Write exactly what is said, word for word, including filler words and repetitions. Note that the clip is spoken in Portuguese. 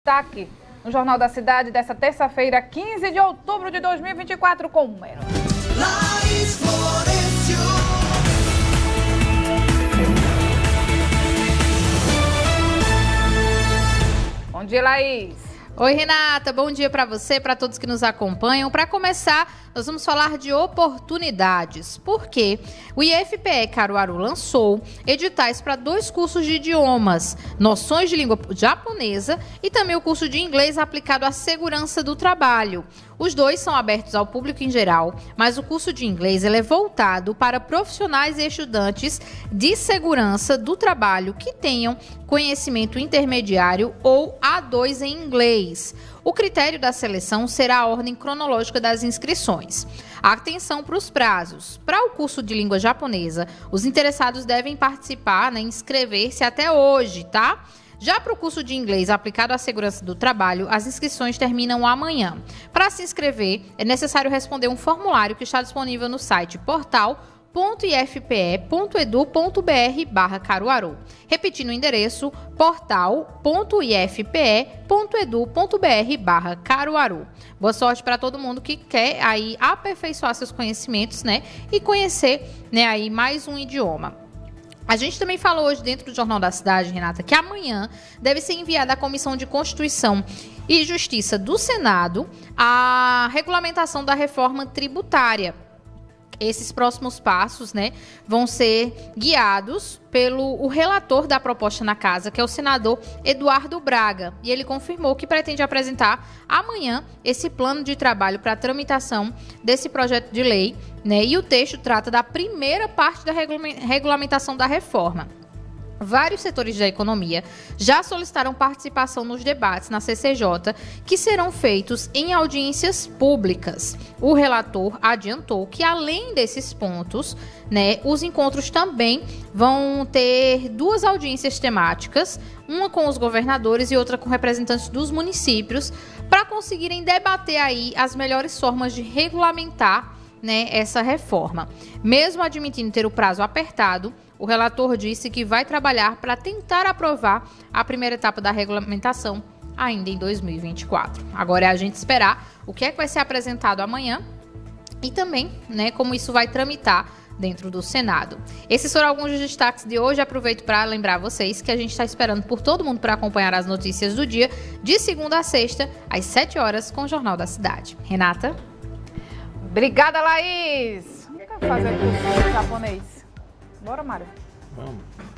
Destaque no Jornal da Cidade dessa terça-feira, quinze de outubro de dois mil e vinte e quatro, com o Mero. Laís Florencio. Bom dia, Laís. Oi, Renata, bom dia para você, para todos que nos acompanham. Para começar, nós vamos falar de oportunidades, porque o I F P E Caruaru lançou editais para dois cursos de idiomas, noções de língua japonesa e também o curso de inglês aplicado à segurança do trabalho. Os dois são abertos ao público em geral, mas o curso de inglês ele é voltado para profissionais e estudantes de segurança do trabalho que tenham conhecimento intermediário ou A dois em inglês. O critério da seleção será a ordem cronológica das inscrições. Atenção para os prazos. Para o curso de língua japonesa, os interessados devem participar, né, inscrever-se até hoje, tá? Já para o curso de inglês aplicado à segurança do trabalho, as inscrições terminam amanhã. Para se inscrever, é necessário responder um formulário que está disponível no site portal ponto i f p e ponto edu ponto b r barra Caruaru. Repetindo o endereço, portal ponto i f p e ponto edu ponto b r barra Caruaru. Boa sorte para todo mundo que quer aí aperfeiçoar seus conhecimentos, né, e conhecer, né, aí mais um idioma. A gente também falou hoje dentro do Jornal da Cidade, Renata, que amanhã deve ser enviada à Comissão de Constituição e Justiça do Senado a regulamentação da reforma tributária. Esses próximos passos, né, vão ser guiados pelo o relator da proposta na casa, que é o senador Eduardo Braga. E ele confirmou que pretende apresentar amanhã esse plano de trabalho para a tramitação desse projeto de lei, né? E o texto trata da primeira parte da regulamentação da reforma. Vários setores da economia já solicitaram participação nos debates na C C J, que serão feitos em audiências públicas. O relator adiantou que, além desses pontos, né, os encontros também vão ter duas audiências temáticas, uma com os governadores e outra com representantes dos municípios, para conseguirem debater aí as melhores formas de regulamentar, né, essa reforma. Mesmo admitindo ter o prazo apertado, o relator disse que vai trabalhar para tentar aprovar a primeira etapa da regulamentação ainda em dois mil e vinte e quatro. Agora é a gente esperar o que é que vai ser apresentado amanhã e também, né, como isso vai tramitar dentro do Senado. Esses foram alguns dos destaques de hoje. Aproveito para lembrar vocês que a gente está esperando por todo mundo para acompanhar as notícias do dia, de segunda a sexta, às sete horas, com o Jornal da Cidade. Renata? Obrigada, Laís. Vamos fazer curso de japonês. Bora, Mário. Vamos.